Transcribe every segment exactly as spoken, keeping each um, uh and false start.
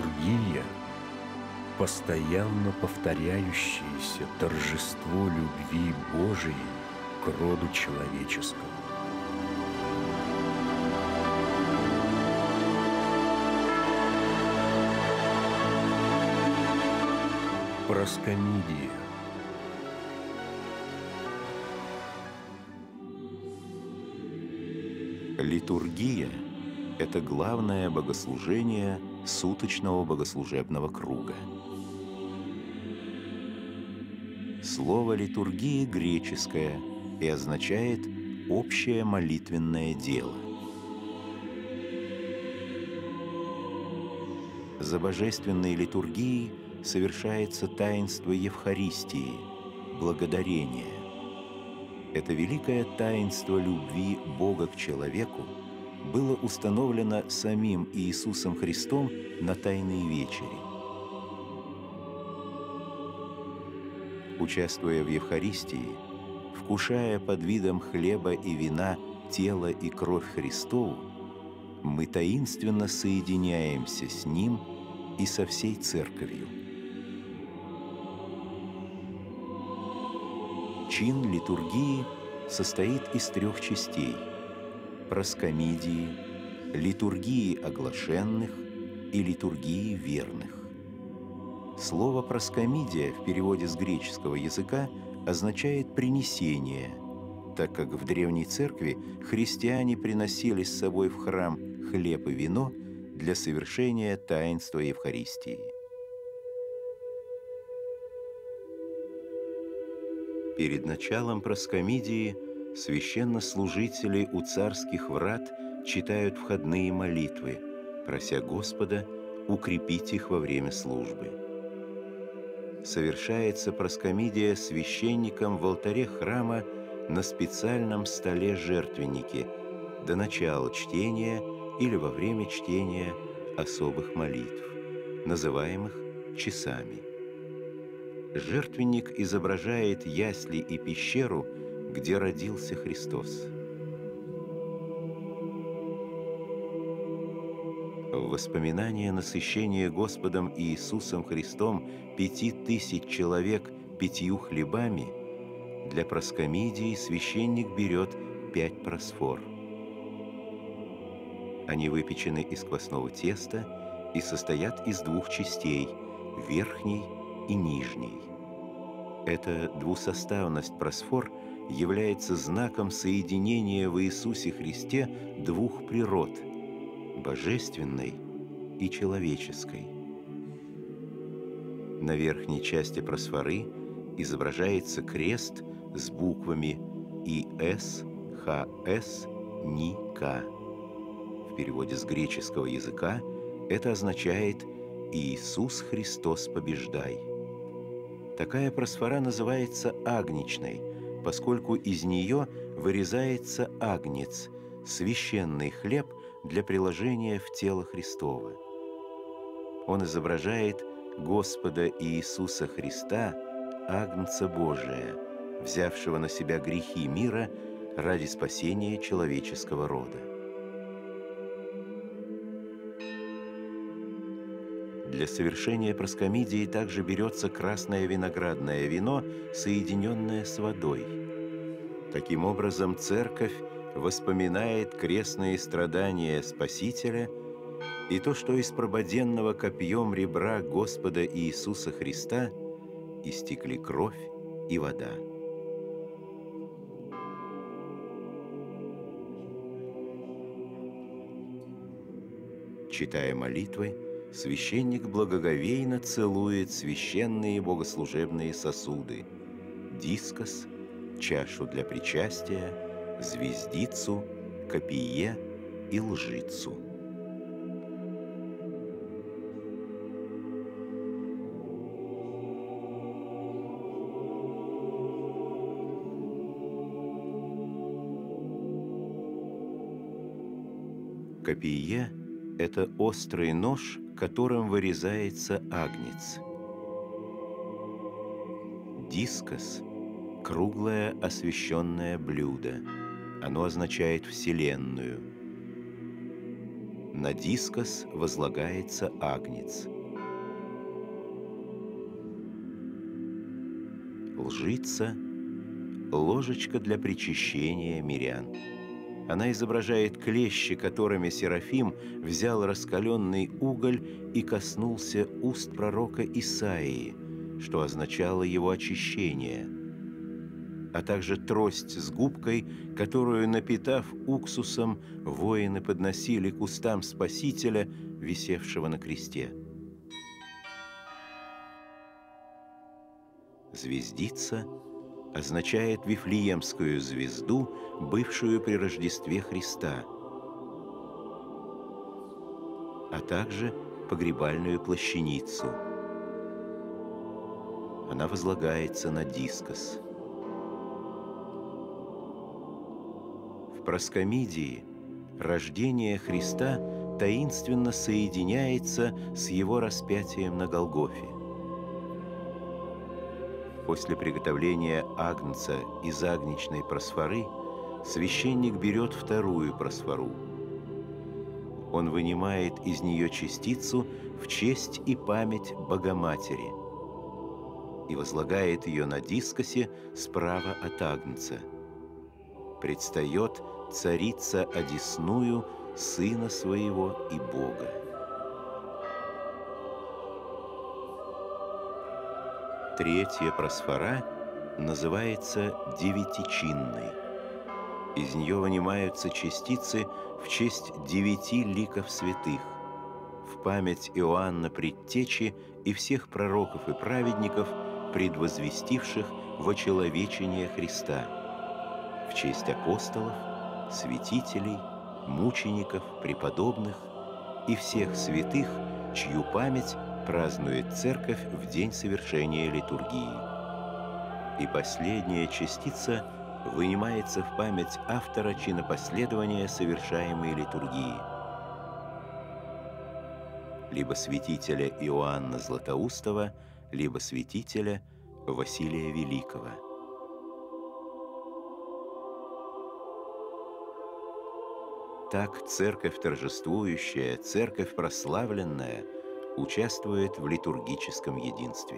Литургия – постоянно повторяющееся торжество любви Божией к роду человеческому. Проскомидия. Литургия – это главное богослужение суточного богослужебного круга. Слово «литургия» греческое и означает «общее молитвенное дело». За божественной литургией совершается таинство Евхаристии, благодарения. Это великое таинство любви Бога к человеку было установлено самим Иисусом Христом на Тайной вечере. Участвуя в Евхаристии, вкушая под видом хлеба и вина тело и кровь Христову, мы таинственно соединяемся с Ним и со всей Церковью. Чин литургии состоит из трех частей – проскомидии, литургии оглашенных и литургии верных. Слово «проскомидия» в переводе с греческого языка означает «принесение», так как в Древней Церкви христиане приносили с собой в храм хлеб и вино для совершения таинства Евхаристии. Перед началом проскомидии священнослужители у царских врат читают входные молитвы, прося Господа укрепить их во время службы. Совершается проскомидия священником в алтаре храма на специальном столе-жертвеннике до начала чтения или во время чтения особых молитв, называемых часами. Жертвенник изображает ясли и пещеру, где родился Христос. В воспоминание насыщения Господом Иисусом Христом пяти тысяч человек пятью хлебами для проскомидии священник берет пять просфор. Они выпечены из квасного теста и состоят из двух частей – верхней и нижней. Эта двусоставность просфор является знаком соединения в Иисусе Христе двух природ – божественной и человеческой. На верхней части просфоры изображается крест с буквами И С Х С Ни К. В переводе с греческого языка это означает «Иисус Христос побеждай». Такая просфора называется агнечной, поскольку из нее вырезается агнец, священный хлеб для приложения в тело Христово. Он изображает Господа Иисуса Христа, Агнца Божия, взявшего на себя грехи мира ради спасения человеческого рода. Для совершения проскомидии также берется красное виноградное вино, соединенное с водой. Таким образом, Церковь воспоминает крестные страдания Спасителя и то, что из прободенного копьем ребра Господа Иисуса Христа истекли кровь и вода. Читая молитвы, священник благоговейно целует священные богослужебные сосуды – дискос, чашу для причастия, звездицу, копие и лжицу. Копие – это острый нож, которым вырезается агнец. Дискос – круглое освященное блюдо. Оно означает «вселенную». На дискос возлагается агнец. Лжица – ложечка для причащения мирян. Она изображает клещи, которыми Серафим взял раскаленный уголь и коснулся уст пророка Исаии, что означало его очищение, а также трость с губкой, которую, напитав уксусом, воины подносили к устам Спасителя, висевшего на кресте. Звездица означает Вифлеемскую звезду, бывшую при Рождестве Христа, а также погребальную плащаницу. Она возлагается на дискос. В проскомидии рождение Христа таинственно соединяется с его распятием на Голгофе. После приготовления агнца из агнечной просфоры священник берет вторую просфору. Он вынимает из нее частицу в честь и память Богоматери и возлагает ее на дискосе справа от агнца. Предстает царица одесную Сына Своего и Бога. Третья просфора называется девятичинной. Из нее вынимаются частицы в честь девяти ликов святых, в память Иоанна Предтечи и всех пророков и праведников, предвозвестивших вочеловечение Христа, в честь апостолов, святителей, мучеников, преподобных и всех святых, чью память празднует Церковь в день совершения литургии. И последняя частица вынимается в память автора чинопоследования совершаемой литургии, либо святителя Иоанна Златоустова, либо святителя Василия Великого. Так Церковь торжествующая, Церковь прославленная участвует в литургическом единстве.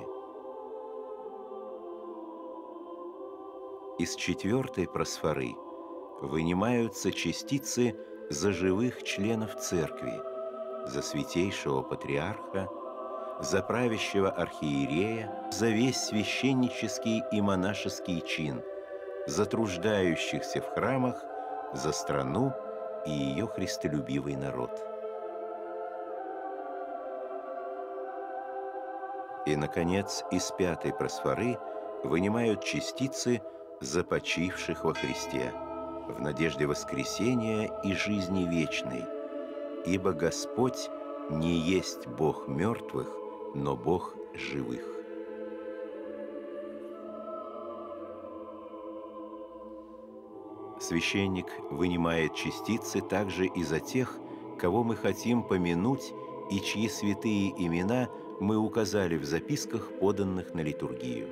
Из четвертой просфоры вынимаются частицы за живых членов Церкви, за святейшего патриарха, за правящего архиерея, за весь священнический и монашеский чин, за труждающихся в храмах, за страну и ее христолюбивый народ. И, наконец, из пятой просфоры вынимают частицы за почивших во Христе, в надежде воскресения и жизни вечной, ибо Господь не есть Бог мертвых, но Бог живых. Священник вынимает частицы также и за тех, кого мы хотим помянуть и чьи святые имена мы указали в записках, поданных на литургию.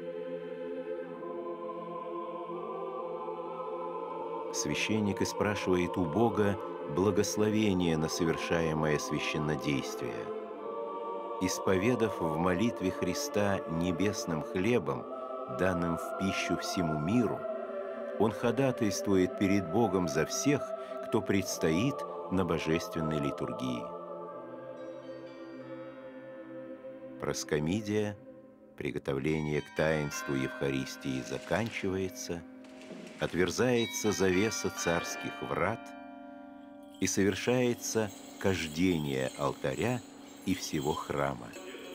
Священник и спрашивает у Бога благословение на совершаемое священнодействие. Исповедав в молитве Христа небесным хлебом, данным в пищу всему миру, он ходатайствует перед Богом за всех, кто предстоит на божественной литургии. Проскомидия, приготовление к таинству Евхаристии заканчивается, отверзается завеса царских врат и совершается кождение алтаря и всего храма.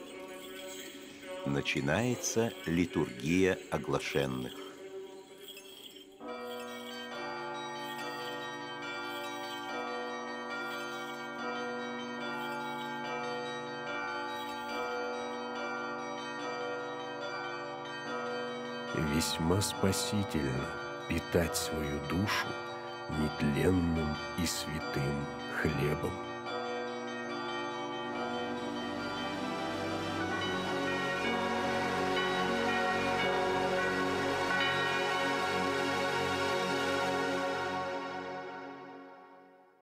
Начинается литургия оглашенных. Весьма спасительно питать свою душу нетленным и святым хлебом.